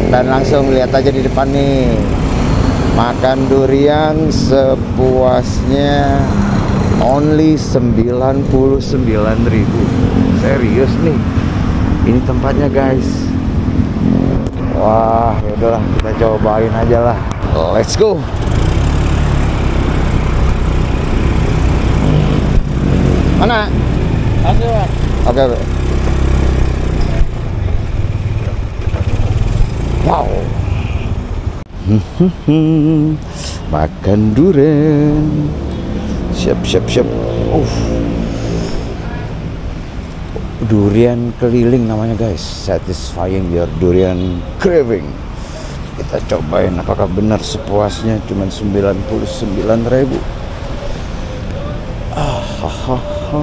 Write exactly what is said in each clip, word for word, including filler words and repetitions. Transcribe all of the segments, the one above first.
Dan langsung lihat aja di depan nih, makan durian sepuasnya only sembilan puluh sembilan ribu. Serius nih, ini tempatnya guys. Wah, yaudahlah kita cobain aja lah. Let's go. Mana? Oke, oke. Wow. Makan durian. Siap, siap, siap. Uh. Durian keliling namanya guys. Satisfying your durian craving. Kita cobain apakah benar sepuasnya cuma sembilan puluh sembilan ribu. Ah, ha, ha, ha.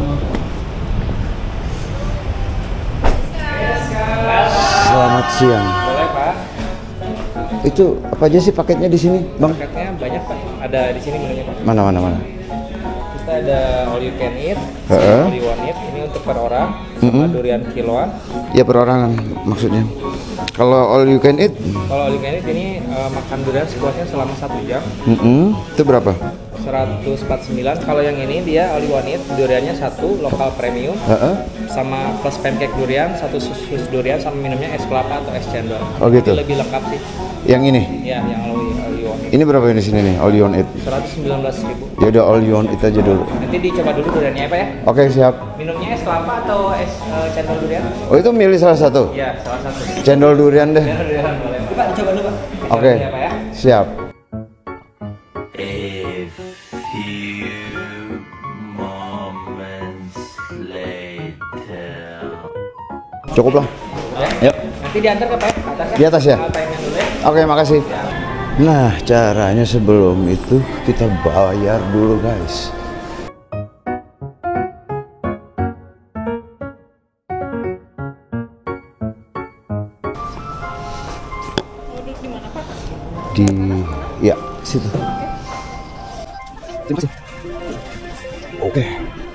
Selamat siang. Boleh Pak. Itu apa aja sih paketnya di sini, Bang? Paketnya banyak Pak. Ada di sini menunya Pak. Mana mana mana. Kita ada all you can eat, Heeh. all you want eat. Ini untuk per orang. Sama Mm-mm. durian kiloan. Ya perorangan maksudnya. Kalau all you can eat, Kalau all you can eat ini uh, makan durian sepuasnya selama satu jam. mm-mm, itu berapa? seratus empat puluh sembilan. Kalau yang ini dia all you want eat, duriannya satu, lokal premium. Heeh. Sama plus pancake durian, satu sus durian sama minumnya es kelapa atau es cendol. Oh, gitu. Ini lebih lengkap sih. Yang ini? Ya, yang all you, all you want eat. Ini berapa ini sini nih? All you want eat. seratus sembilan belas ribu. Ya udah all you want eat aja dulu. Nanti dicoba dulu duriannya apa ya? Oke, siap. Minumnya es kelapa atau es uh, cendol durian? Oh, itu milih salah satu. Iya, salah satu. Cendol durian deh. Cendol durian boleh. Pak, dicoba dulu, Pak. Dicoba Oke. dulu ya, Pak ya. Siap. A few moments later. Cukup lah. Ya. Yuk. Nanti diantar ke Pak ya? Ke atasnya? Di atas ya? Ke payment dulu ya. Oke, makasih. Nah, caranya sebelum itu kita bayar dulu, guys. Di ya situ. Terima kasih. Oke.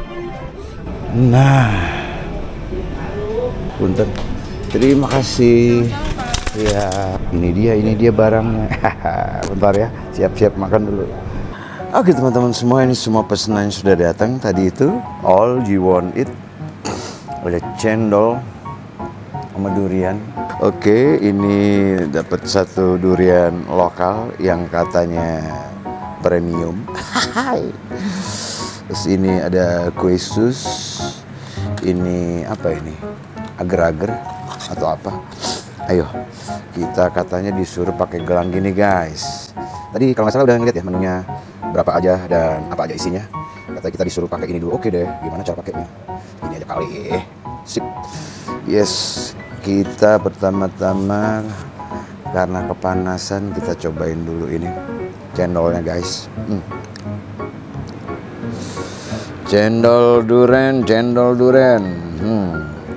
Nah, punten. Terima kasih. Ya, ini dia, ini dia barangnya. Bentar ya, siap-siap makan dulu. Oke teman-teman semua, ini semua pesanan sudah datang. Tadi itu all you want eat, ada cendol sama durian. Oke, ini dapat satu durian lokal yang katanya premium. Terus ini ada kue sus. Ini apa ini? Agar-agar atau apa? Ayo, kita katanya disuruh pakai gelang gini guys. Tadi kalau nggak salah udah ngeliat ya menunya berapa aja dan apa aja isinya. Katanya kita disuruh pakai ini dulu. Oke deh, gimana cara pakainya? Ini aja kali. Sip. Yes, kita pertama-tama karena kepanasan kita cobain dulu ini cendolnya guys. Hmm. Cendol duren, cendol duren. Hmm.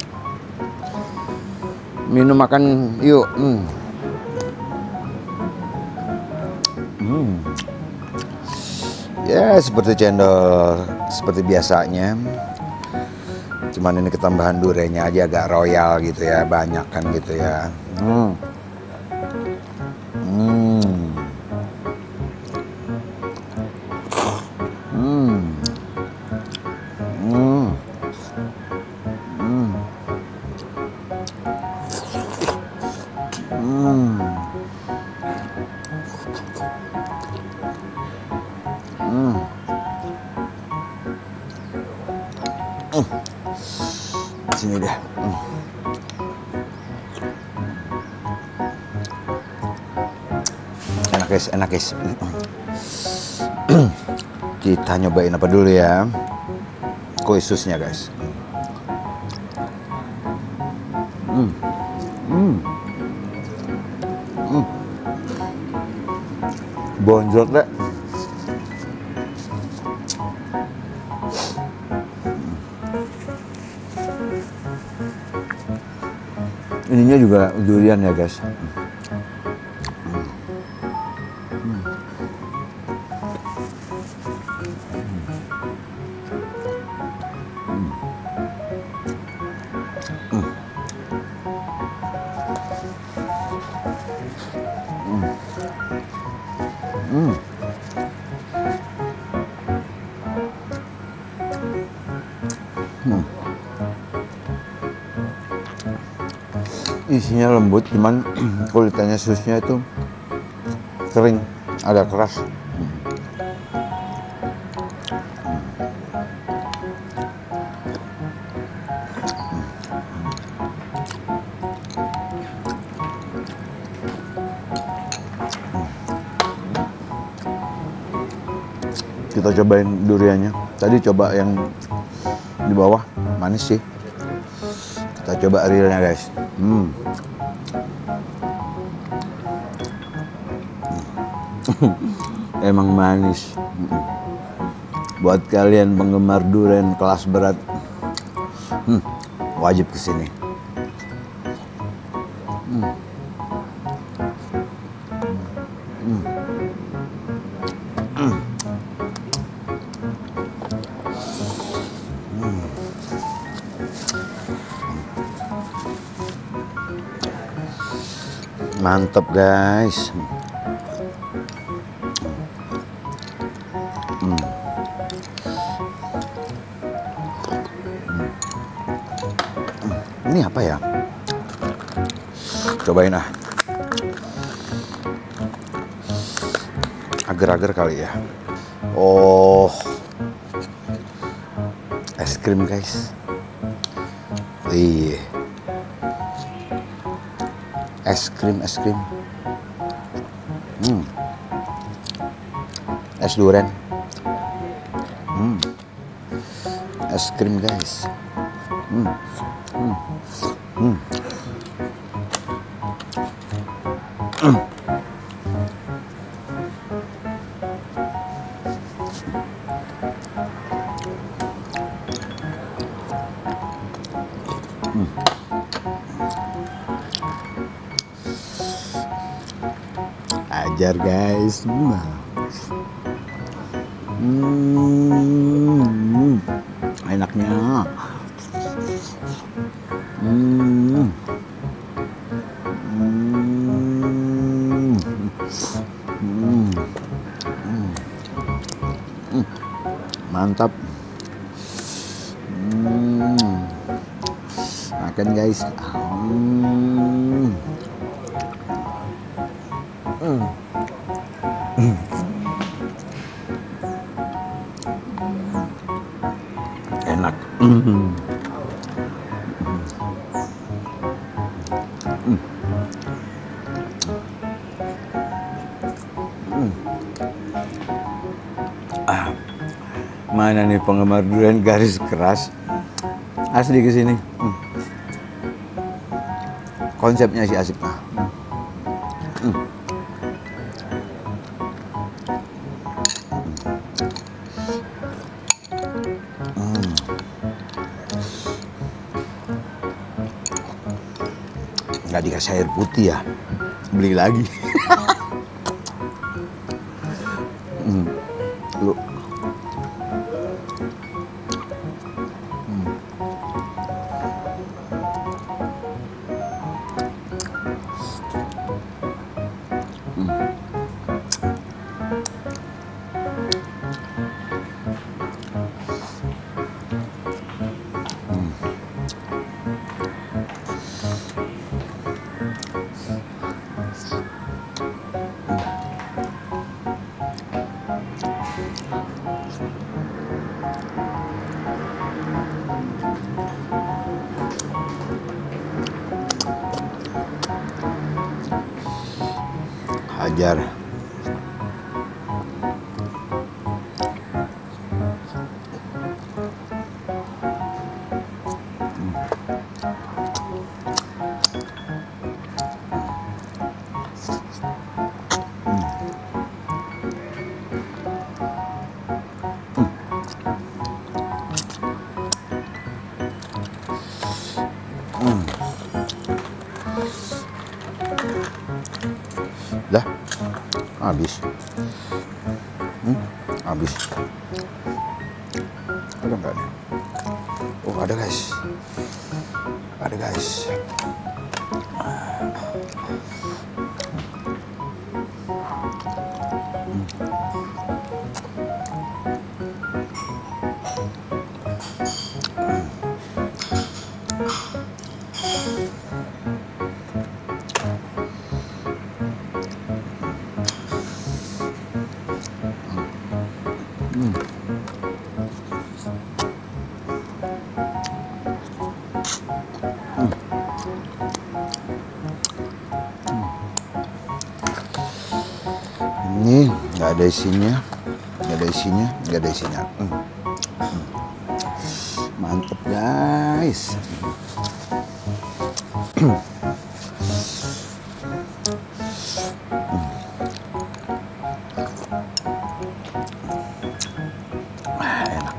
Minum makan yuk. Hmm. Hmm. Ya seperti cendol seperti biasanya. Cuman ini ketambahan duriannya aja agak royal gitu ya, banyak kan gitu ya. Hmm. Hmm. Hmm. Hmm. Hmm. Hmm. Hmm. Hmm. Sini deh. Hmm. Enak guys, enak guys. Kita nyobain apa dulu ya? Kue susnya guys. Hmm. Hmm. Hmm. Bonjol deh. Ininya juga durian ya guys. Hmm. Hmm. Hmm. Hmm. Hmm. Isinya lembut, cuman kulitannya susnya itu kering, agak keras. Hmm. Kita cobain duriannya. Tadi coba yang di bawah, manis sih. Kita coba realnya guys. Hmm. Emang manis. Buat kalian penggemar durian kelas berat, hmm, wajib kesini. Hmm. Hmm. Hmm. Hmm. Mantap guys. Hmm. Hmm. Ini apa ya? Cobain ah. Agar-agar kali ya. Oh, es krim guys. Iya. Es krim, es krim. Hmm. Es durian. Hmm. Es krim guys. Hmm. Hmm. Hmm. Hmm. Hmm. Ajar guys. Hmm. Hmm. Enaknya. Hmm. Hmm. Hmm. Hmm. Hmm. Mantap. Hmm. Makan guys. Hmm. Hmm. Hmm. Enak. Hmm. Hmm. Hmm. Ah, mana nih penggemar durian garis keras? Asli kesini. Hmm. Konsepnya sih asik. Hmm. Hmm. Nggak dikasih air putih ya, beli lagi. Hmm. Lu. Hmm. Hmm. Hmm. Hajar. Hmm. Dah habis. Hmm, habis. Ada nggak nih? Oh ada guys. Ada guys. Nih, nggak ada isinya, nggak ada isinya, nggak ada isinya. Hmm. Hmm. Mantep guys. Hmm. Ah, enak.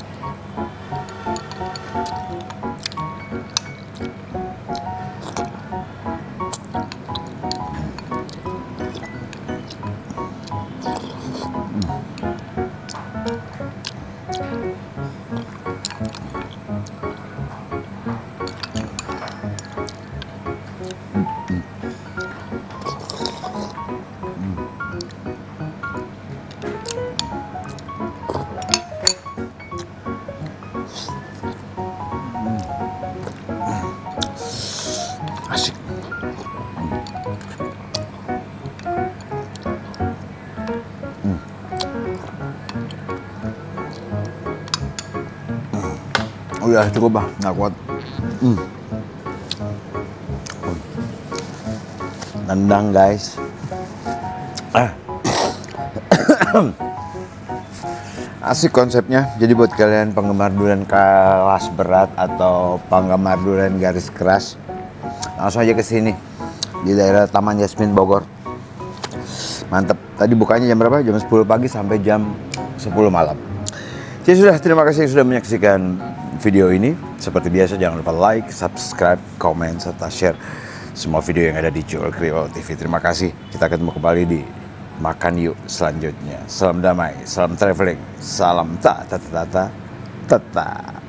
Asik. Hmm. Udah cukup bah, nggak kuat. Hmm. Nendang guys. Ah. Asik konsepnya. Jadi buat kalian penggemar durian kelas berat atau penggemar durian garis keras, langsung aja ke sini di daerah Taman Yasmin Bogor. Mantep. Tadi bukanya jam berapa? Jam sepuluh pagi sampai jam sepuluh malam. Jadi sudah, terima kasih yang sudah menyaksikan video ini. Seperti biasa jangan lupa like, subscribe, komen, serta share semua video yang ada di Joel Kriwel T V. Terima kasih. Kita ketemu kembali di Makan Yuk selanjutnya. Salam damai, salam traveling, salam ta ta ta ta ta ta.